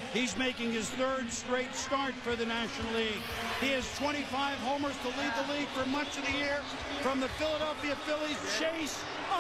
He's making his third straight start for the National League. He has 25 homers to lead the league for much of the year. From the Philadelphia Phillies, Chase